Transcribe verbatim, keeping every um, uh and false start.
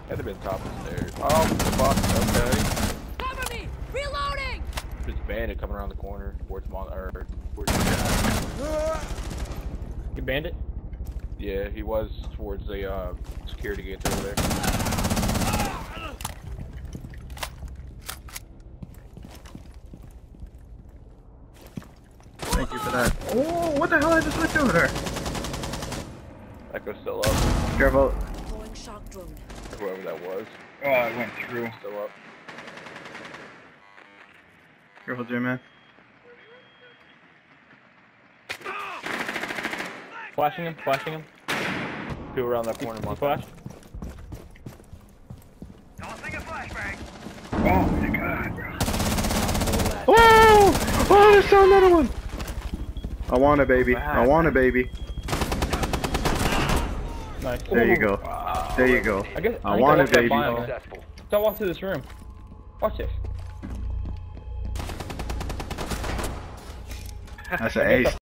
Had to be on top of the stairs. Oh, fuck, okay. Cover me! Reloading! There's a bandit coming around the corner towards Mon or towards You bandit? Yeah, he was towards the uh, security gates over there. Thank you for that. Oh, what the hell? I just went over there. Echo's still up. Careful. Deploying shock drone. Whoever that was. Oh, I went through. Still up. Careful, J-Man. Flashing him, flashing him. Two around that corner, He Mon. flashed. Oh my god, bro. Oh! Oh, there's still another one! I want a baby. I want a baby. Nice. There you go. Wow. There you go. I guess I think want a walked that baby. by him. Don't walk through this room. Watch this. That's an ace.